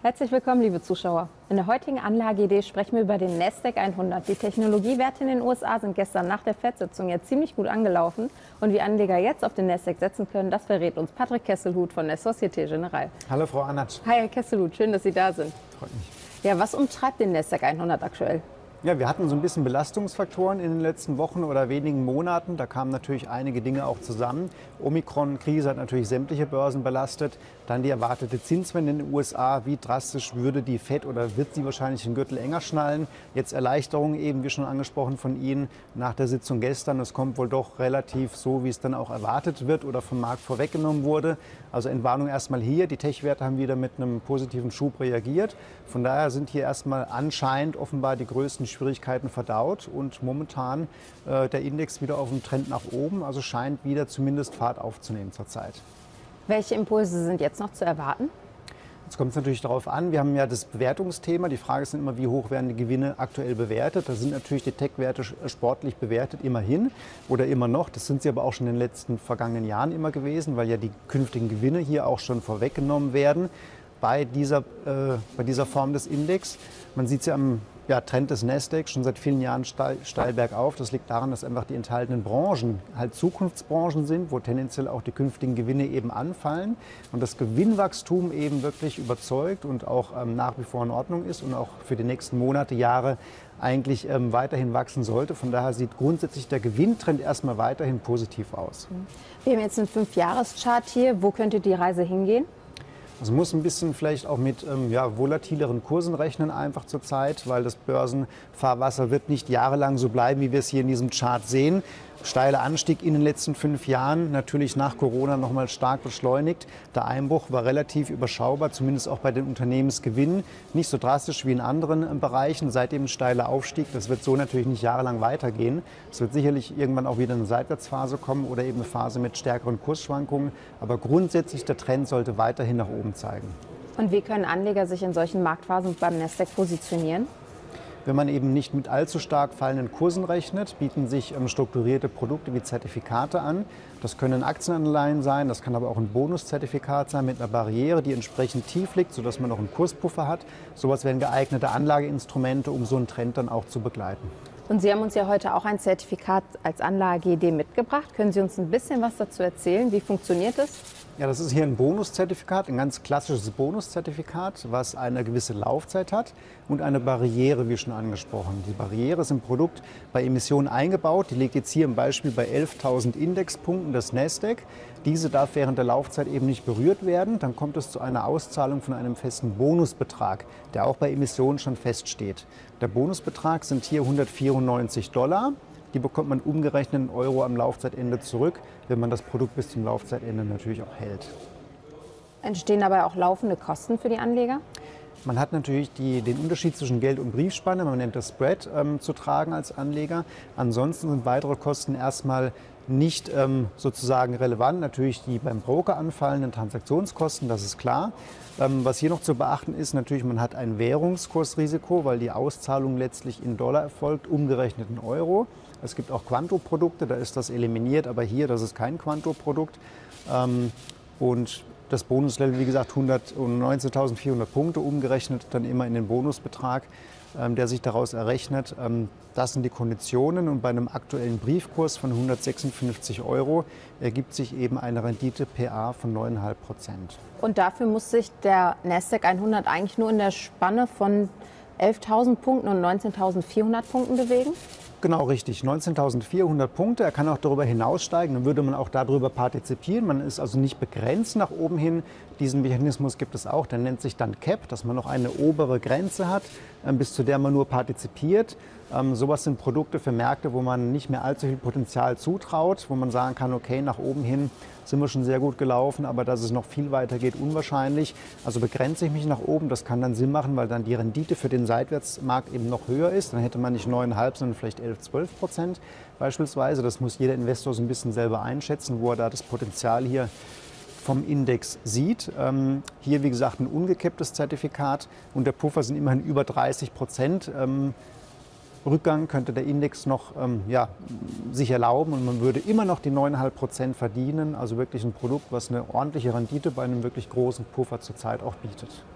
Herzlich willkommen, liebe Zuschauer. In der heutigen Anlageidee sprechen wir über den Nasdaq 100. Die Technologiewerte in den USA sind gestern nach der FED-Sitzung ja ziemlich gut angelaufen. Und wie Anleger jetzt auf den Nasdaq setzen können, das verrät uns Patrick Kesselhut von der Société Générale. Hallo Frau Anatsch. Hi Herr Kesselhut, schön, dass Sie da sind. Freut mich. Ja, was umtreibt den Nasdaq 100 aktuell? Ja, wir hatten so ein bisschen Belastungsfaktoren in den letzten Wochen oder wenigen Monaten. Da kamen natürlich einige Dinge auch zusammen. Omikron-Krise hat natürlich sämtliche Börsen belastet. Dann die erwartete Zinswende in den USA. Wie drastisch würde die FED oder wird sie wahrscheinlich den Gürtel enger schnallen? Jetzt Erleichterung eben, wie schon angesprochen von Ihnen, nach der Sitzung gestern. Es kommt wohl doch relativ so, wie es dann auch erwartet wird oder vom Markt vorweggenommen wurde. Also Entwarnung erstmal hier. Die Tech-Werte haben wieder mit einem positiven Schub reagiert. Von daher sind hier erstmal anscheinend offenbar die größten Schwierigkeiten verdaut und momentan der Index wieder auf dem Trend nach oben, also scheint wieder zumindest Fahrt aufzunehmen zurzeit. Welche Impulse sind jetzt noch zu erwarten? Jetzt kommt es natürlich darauf an, wir haben ja das Bewertungsthema. Die Frage ist immer, wie hoch werden die Gewinne aktuell bewertet. Da sind natürlich die Tech-Werte sportlich bewertet, immerhin oder immer noch. Das sind sie aber auch schon in den letzten vergangenen Jahren immer gewesen, weil ja die künftigen Gewinne hier auch schon vorweggenommen werden bei dieser Form des Index. Man sieht es ja am Trend des Nasdaq schon seit vielen Jahren steil bergauf. Das liegt daran, dass einfach die enthaltenen Branchen halt Zukunftsbranchen sind, wo tendenziell auch die künftigen Gewinne eben anfallen und das Gewinnwachstum eben wirklich überzeugt und auch nach wie vor in Ordnung ist und auch für die nächsten Monate, Jahre eigentlich weiterhin wachsen sollte. Von daher sieht grundsätzlich der Gewinntrend erstmal weiterhin positiv aus. Wir haben jetzt einen 5-Jahres-Chart hier. Wo könnte die Reise hingehen? Also muss ein bisschen vielleicht auch mit volatileren Kursen rechnen einfach zurzeit, weil das Börsenfahrwasser wird nicht jahrelang so bleiben, wie wir es hier in diesem Chart sehen. Steiler Anstieg in den letzten 5 Jahren, natürlich nach Corona noch mal stark beschleunigt. Der Einbruch war relativ überschaubar, zumindest auch bei den Unternehmensgewinnen. Nicht so drastisch wie in anderen Bereichen, seitdem ein steiler Aufstieg. Das wird so natürlich nicht jahrelang weitergehen. Es wird sicherlich irgendwann auch wieder eine Seitwärtsphase kommen oder eben eine Phase mit stärkeren Kursschwankungen. Aber grundsätzlich der Trend sollte weiterhin nach oben zeigen. Und wie können Anleger sich in solchen Marktphasen beim Nasdaq positionieren? Wenn man eben nicht mit allzu stark fallenden Kursen rechnet, bieten sich strukturierte Produkte wie Zertifikate an. Das können Aktienanleihen sein, das kann aber auch ein Bonuszertifikat sein mit einer Barriere, die entsprechend tief liegt, sodass man noch einen Kurspuffer hat. Sowas wären geeignete Anlageinstrumente, um so einen Trend dann auch zu begleiten. Und Sie haben uns ja heute auch ein Zertifikat als Anlageidee mitgebracht. Können Sie uns ein bisschen was dazu erzählen? Wie funktioniert es? Ja, das ist hier ein Bonuszertifikat, ein ganz klassisches Bonuszertifikat, was eine gewisse Laufzeit hat und eine Barriere, wie schon angesprochen. Die Barriere ist im Produkt bei Emissionen eingebaut. Die liegt jetzt hier im Beispiel bei 11.000 Indexpunkten des Nasdaq. Diese darf während der Laufzeit eben nicht berührt werden. Dann kommt es zu einer Auszahlung von einem festen Bonusbetrag, der auch bei Emissionen schon feststeht. Der Bonusbetrag sind hier $194. Die bekommt man umgerechnet in Euro am Laufzeitende zurück, wenn man das Produkt bis zum Laufzeitende natürlich auch hält. Entstehen dabei auch laufende Kosten für die Anleger? Man hat natürlich den Unterschied zwischen Geld- und Briefspanne, man nennt das Spread, zu tragen als Anleger. Ansonsten sind weitere Kosten erstmal nicht sozusagen relevant. Natürlich die beim Broker anfallenden Transaktionskosten, das ist klar. Was hier noch zu beachten ist, natürlich man hat ein Währungskursrisiko, weil die Auszahlung letztlich in Dollar erfolgt, umgerechnet in Euro. Es gibt auch Quanto-Produkte, da ist das eliminiert, aber hier, das ist kein Quanto-Produkt. Und das Bonuslevel, wie gesagt, 19.400 Punkte, umgerechnet dann immer in den Bonusbetrag, der sich daraus errechnet. Das sind die Konditionen und bei einem aktuellen Briefkurs von 156 € ergibt sich eben eine Rendite PA von 9,5%. Und dafür muss sich der Nasdaq 100 eigentlich nur in der Spanne von 11.000 Punkten und 19.400 Punkten bewegen? Genau, richtig. 19.400 Punkte. Er kann auch darüber hinaussteigen. Dann würde man auch darüber partizipieren. Man ist also nicht begrenzt nach oben hin. Diesen Mechanismus gibt es auch. Der nennt sich dann Cap, dass man noch eine obere Grenze hat, bis zu der man nur partizipiert. Sowas sind Produkte für Märkte, wo man nicht mehr allzu viel Potenzial zutraut, wo man sagen kann, okay, nach oben hin sind wir schon sehr gut gelaufen, aber dass es noch viel weiter geht, unwahrscheinlich. Also begrenze ich mich nach oben, das kann dann Sinn machen, weil dann die Rendite für den Seitwärtsmarkt eben noch höher ist. Dann hätte man nicht 9,5, sondern vielleicht 11-12% beispielsweise. Das muss jeder Investor so ein bisschen selber einschätzen, wo er da das Potenzial hier vom Index sieht. Hier, wie gesagt, ein ungecapptes Zertifikat und der Puffer sind immerhin über 30%. Rückgang könnte der Index noch sich erlauben und man würde immer noch die 9,5% verdienen. Also wirklich ein Produkt, was eine ordentliche Rendite bei einem wirklich großen Puffer zurzeit auch bietet.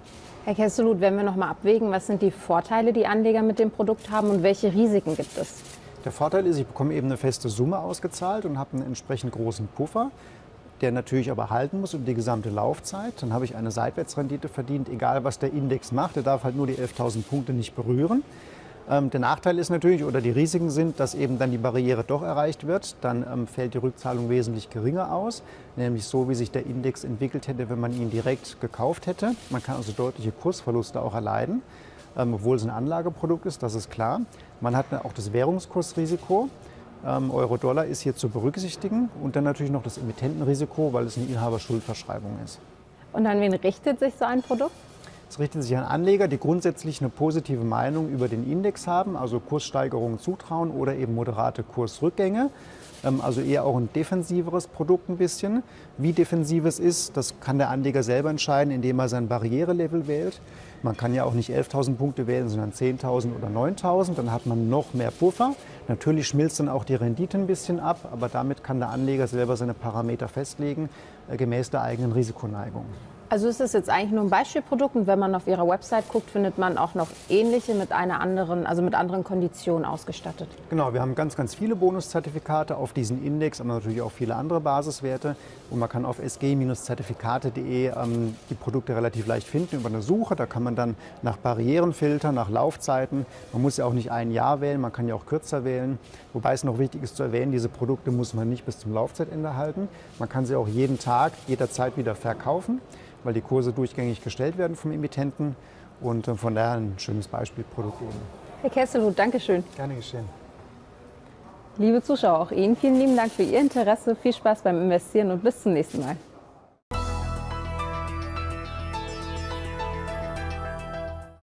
Herr Kesselhuth, wenn wir noch mal abwägen, was sind die Vorteile, die Anleger mit dem Produkt haben und welche Risiken gibt es? Der Vorteil ist, ich bekomme eben eine feste Summe ausgezahlt und habe einen entsprechend großen Puffer, der natürlich aber halten muss über die gesamte Laufzeit. Dann habe ich eine Seitwärtsrendite verdient, egal was der Index macht. Der darf halt nur die 11.000 Punkte nicht berühren. Der Nachteil ist natürlich, oder die Risiken sind, dass eben dann die Barriere doch erreicht wird. Dann fällt die Rückzahlung wesentlich geringer aus, nämlich so, wie sich der Index entwickelt hätte, wenn man ihn direkt gekauft hätte. Man kann also deutliche Kursverluste auch erleiden, obwohl es ein Anlageprodukt ist, das ist klar. Man hat auch das Währungskursrisiko. Euro-Dollar ist hier zu berücksichtigen und dann natürlich noch das Emittentenrisiko, weil es eine Inhaberschuldverschreibung ist. Und an wen richtet sich so ein Produkt? Es richtet sich an Anleger, die grundsätzlich eine positive Meinung über den Index haben, also Kurssteigerungen zutrauen oder eben moderate Kursrückgänge. Also eher auch ein defensiveres Produkt ein bisschen. Wie defensiv es ist, das kann der Anleger selber entscheiden, indem er sein Barrierelevel wählt. Man kann ja auch nicht 11.000 Punkte wählen, sondern 10.000 oder 9.000. Dann hat man noch mehr Puffer. Natürlich schmilzt dann auch die Rendite ein bisschen ab, aber damit kann der Anleger selber seine Parameter festlegen, gemäß der eigenen Risikoneigung. Also ist das jetzt eigentlich nur ein Beispielprodukt und wenn man auf Ihrer Website guckt, findet man auch noch ähnliche mit einer anderen, also mit anderen Konditionen ausgestattet? Genau, wir haben ganz, ganz viele Bonuszertifikate auf diesen Index, aber natürlich auch viele andere Basiswerte. Und man kann auf sg-zertifikate.de die Produkte relativ leicht finden über eine Suche. Da kann man dann nach Barrieren filtern, nach Laufzeiten. Man muss ja auch nicht ein Jahr wählen, man kann ja auch kürzer wählen. Wobei es noch wichtig ist zu erwähnen, diese Produkte muss man nicht bis zum Laufzeitende halten. Man kann sie auch jeden Tag, jederzeit wieder verkaufen, weil die Kurse durchgängig gestellt werden vom Emittenten und von daher ein schönes Beispielprodukt eben. Herr Kesselhuth, danke schön. Gerne geschehen. Liebe Zuschauer, auch Ihnen vielen lieben Dank für Ihr Interesse, viel Spaß beim Investieren und bis zum nächsten Mal.